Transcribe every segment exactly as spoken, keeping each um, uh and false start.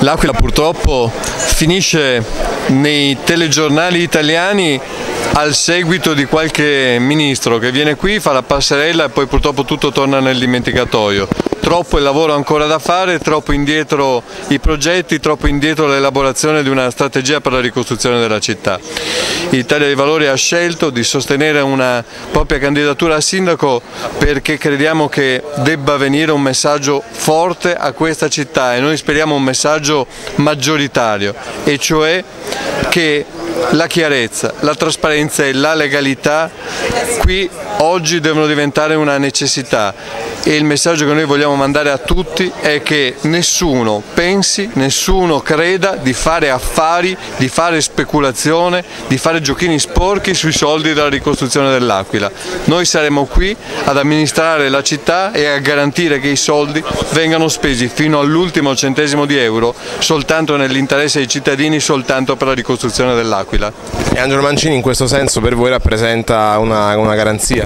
L'Aquila purtroppo finisce nei telegiornali italiani al seguito di qualche ministro che viene qui, fa la passerella e poi purtroppo tutto torna nel dimenticatoio. Troppo il lavoro ancora da fare, troppo indietro i progetti, troppo indietro l'elaborazione di una strategia per la ricostruzione della città. L'Italia dei Valori ha scelto di sostenere una propria candidatura a sindaco perché crediamo che debba venire un messaggio forte a questa città e noi speriamo un messaggio maggioritario, e cioè che la chiarezza, la trasparenza e la legalità qui oggi devono diventare una necessità, e il messaggio che noi vogliamo mandare a tutti è che nessuno pensi, nessuno creda di fare affari, di fare speculazione, di fare giochini sporchi sui soldi della ricostruzione dell'Aquila. Noi saremo qui ad amministrare la città e a garantire che i soldi vengano spesi fino all'ultimo centesimo di euro soltanto nell'interesse dei cittadini, soltanto per la ricostruzione dell'Aquila. E Angelo Mancini in questo senso per voi rappresenta una, una garanzia?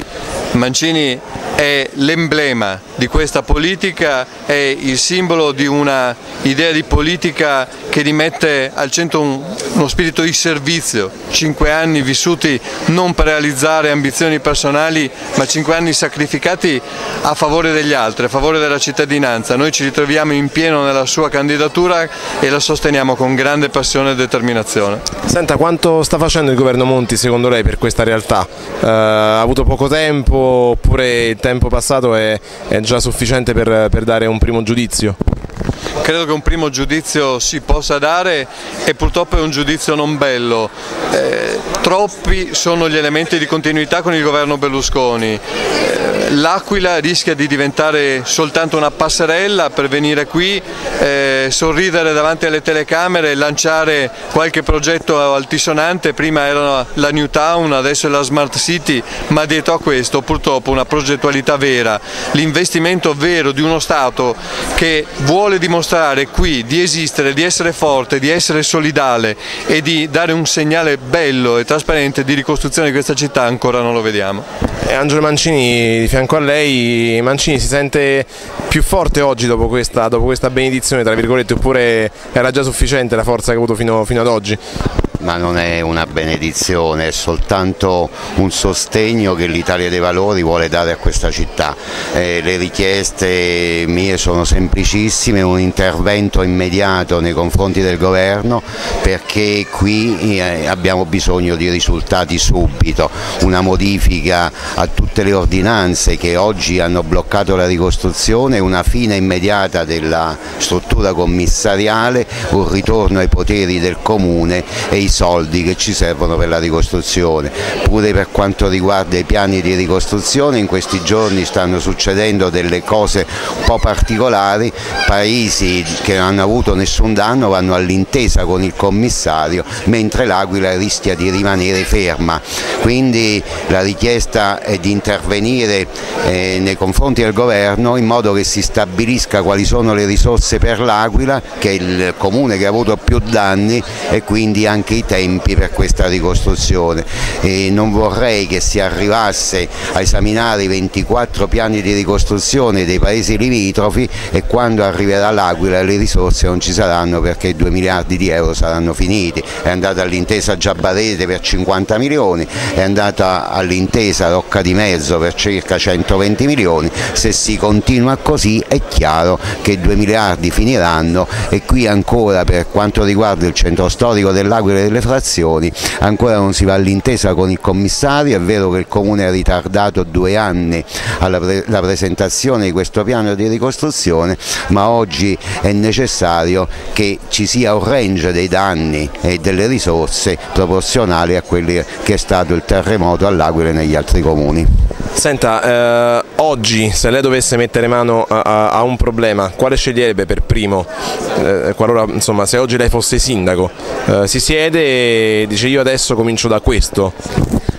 Mancini è l'emblema di questa politica, è il simbolo di una idea di politica che rimette al centro un, uno spirito di servizio, cinque anni vissuti non per realizzare ambizioni personali, ma cinque anni sacrificati a favore degli altri, a favore della cittadinanza. Noi ci ritroviamo in pieno nella sua candidatura e la sosteniamo con grande passione e determinazione. Senta, quanto sta facendo il governo Monti secondo lei per questa realtà? Eh, ha avuto poco tempo oppure il tempo passato è, è già sufficiente per, per dare un primo giudizio? Credo che un primo giudizio si possa dare e purtroppo è un giudizio non bello. Eh, troppi sono gli elementi di continuità con il governo Berlusconi. Eh, L'Aquila rischia di diventare soltanto una passerella per venire qui, eh, sorridere davanti alle telecamere e lanciare qualche progetto altisonante. Prima era la New Town, adesso è la Smart City, ma dietro a questo purtroppo una progettualità vera, l'investimento vero di uno Stato che vuole dimostrare qui di esistere, di essere forte, di essere solidale e di dare un segnale bello e trasparente di ricostruzione di questa città ancora non lo vediamo. E Angelo Mancini, di fianco a lei, Mancini si sente più forte oggi dopo questa, dopo questa benedizione, tra virgolette, oppure era già sufficiente la forza che ha avuto fino, fino ad oggi? Ma non è una benedizione, è soltanto un sostegno che l'Italia dei Valori vuole dare a questa città. Eh, le richieste mie sono semplicissime, un intervento immediato nei confronti del governo, perché qui eh, abbiamo bisogno di risultati subito, una modifica a tutte le ordinanze che oggi hanno bloccato la ricostruzione, una fine immediata della struttura commissariale, un ritorno ai poteri del comune e i soldi che ci servono per la ricostruzione. Pure per quanto riguarda i piani di ricostruzione, in questi giorni stanno succedendo delle cose un po' particolari, paesi che non hanno avuto nessun danno vanno all'intesa con il commissario, mentre l'Aquila rischia di rimanere ferma. Quindi la richiesta è di intervenire eh, nei confronti del governo in modo che si stabilisca quali sono le risorse per l'Aquila, che è il comune che ha avuto più danni, e quindi anche i tempi per questa ricostruzione. E non vorrei che si arrivasse a esaminare i ventiquattro piani di ricostruzione dei paesi limitrofi e quando arriverà l'Aquila le risorse non ci saranno, perché i due miliardi di euro saranno finiti. È andata all'intesa Giabbarete per cinquanta milioni, è andata all'intesa Rocca di Mezzo per circa centoventi milioni. Se si continua così è chiaro che i due miliardi finiranno, e qui ancora per quanto riguarda il centro storico dell'Aquila e delle frazioni ancora non si va all'intesa con il commissario. È vero che il comune ha ritardato due anni alla pre la presentazione di questo piano di ricostruzione, ma oggi è necessario che ci sia un range dei danni e delle risorse proporzionali a quelli che è stato il terremoto all'Aquila e negli altri comuni. Senta, eh, oggi se lei dovesse mettere mano a, a, a un problema, quale sceglierebbe per primo? Eh, qualora, insomma, se oggi lei fosse sindaco, eh, si siede e dice io adesso comincio da questo.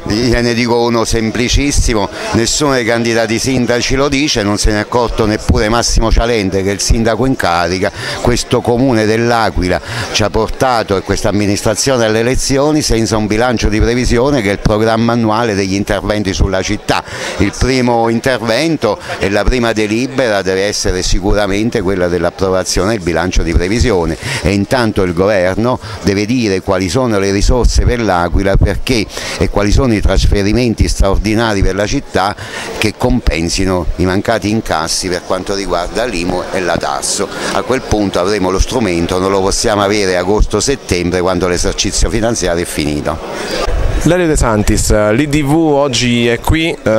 gliene dico uno semplicissimo, nessuno dei candidati sindaci lo dice, non se ne è accorto neppure Massimo Cialente, che è il sindaco in carica. Questo comune dell'Aquila ci ha portato, e questa amministrazione, alle elezioni senza un bilancio di previsione, che è il programma annuale degli interventi sulla città. Il primo intervento e la prima delibera deve essere sicuramente quella dell'approvazione del bilancio di previsione, e intanto il governo deve dire quali sono le risorse per l'Aquila, perché e quali sono i trasferimenti straordinari per la città che compensino i mancati incassi per quanto riguarda l'I M U e la Tasso. A quel punto avremo lo strumento, non lo possiamo avere agosto-settembre quando l'esercizio finanziario è finito. Lelio De Santis, l'I D V oggi è qui eh,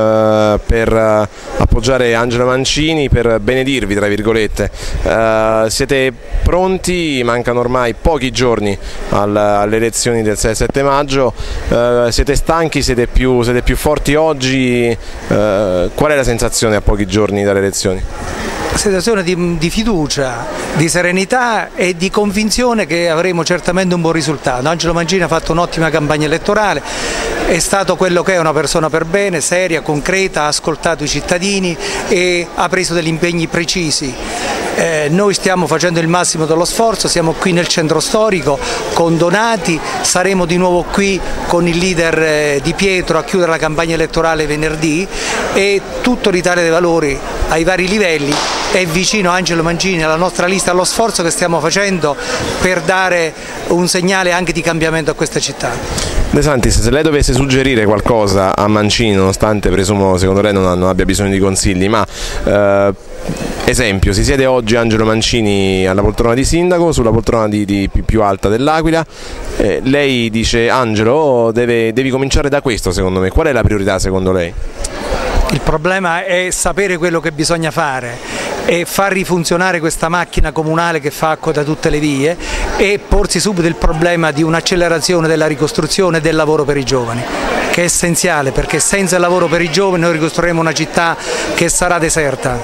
per appoggiare Angelo Mancini, per benedirvi, tra virgolette. Eh, siete pronti? Mancano ormai pochi giorni al, alle elezioni del sei e sette maggio. Eh, siete stanchi? Siete più, siete più forti oggi? Eh, qual è la sensazione a pochi giorni dalle elezioni? Situazione di, di fiducia, di serenità e di convinzione che avremo certamente un buon risultato. Angelo Mancini ha fatto un'ottima campagna elettorale, è stato quello che è, una persona per bene, seria, concreta, ha ascoltato i cittadini e ha preso degli impegni precisi. Eh, noi stiamo facendo il massimo dello sforzo, siamo qui nel centro storico con Donati, saremo di nuovo qui con il leader eh, Di Pietro a chiudere la campagna elettorale venerdì, e tutto l'Italia dei Valori ai vari livelli è vicino a Angelo Mancini, alla nostra lista, allo sforzo che stiamo facendo per dare un segnale anche di cambiamento a questa città. De Santis, se lei dovesse suggerire qualcosa a Mancini, nonostante presumo secondo lei non, non abbia bisogno di consigli, ma eh, esempio, si siede oggi Angelo Mancini alla poltrona di sindaco, sulla poltrona di, di più alta dell'Aquila, eh, lei dice Angelo deve, devi cominciare da questo, secondo me, qual è la priorità secondo lei? Il problema è sapere quello che bisogna fare e far rifunzionare questa macchina comunale che fa acqua da tutte le vie, e porsi subito il problema di un'accelerazione della ricostruzione e del lavoro per i giovani, che è essenziale, perché senza il lavoro per i giovani noi ricostruiremo una città che sarà deserta.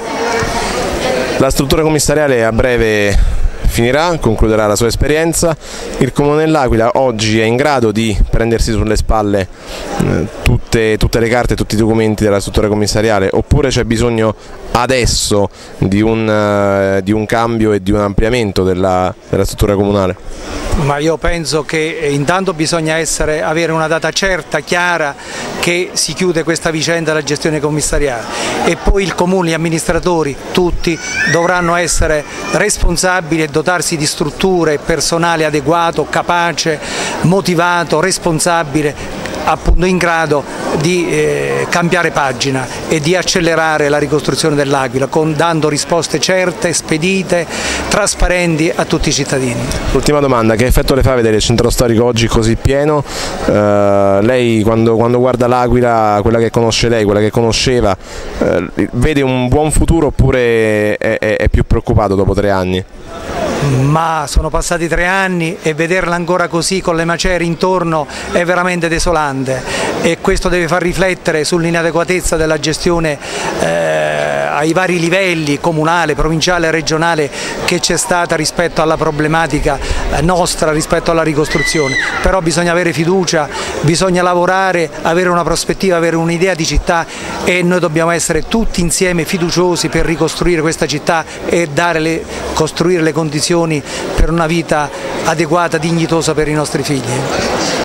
La struttura commissariale a breve finirà, concluderà la sua esperienza. Il Comune dell'Aquila oggi è in grado di prendersi sulle spalle eh, tutte, tutte le carte, tutti i documenti della struttura commissariale, oppure c'è bisogno adesso di un, uh, di un cambio e di un ampliamento della, della struttura comunale? Ma io penso che intanto bisogna essere, avere una data certa, chiara, che si chiude questa vicenda della gestione commissariale, e poi il Comune, gli amministratori, tutti dovranno essere responsabili e dotarsi di strutture e personale adeguato, capace, motivato, responsabile, appunto in grado di eh, cambiare pagina e di accelerare la ricostruzione dell'Aquila, con, dando risposte certe, spedite, trasparenti a tutti i cittadini. Ultima domanda, che effetto le fa vedere il centro storico oggi così pieno? Eh, lei quando, quando guarda l'Aquila, quella che conosce lei, quella che conosceva, eh, vede un buon futuro oppure è, è, è più preoccupato dopo tre anni? Ma sono passati tre anni e vederla ancora così con le macerie intorno è veramente desolante, e questo deve far riflettere sull'inadeguatezza della gestione eh, ai vari livelli, comunale, provinciale, regionale, che c'è stata rispetto alla problematica nostra, rispetto alla ricostruzione. Però bisogna avere fiducia, bisogna lavorare, avere una prospettiva, avere un'idea di città, e noi dobbiamo essere tutti insieme fiduciosi per ricostruire questa città e dare le, costruire le condizioni per una vita adeguata, dignitosa per i nostri figli.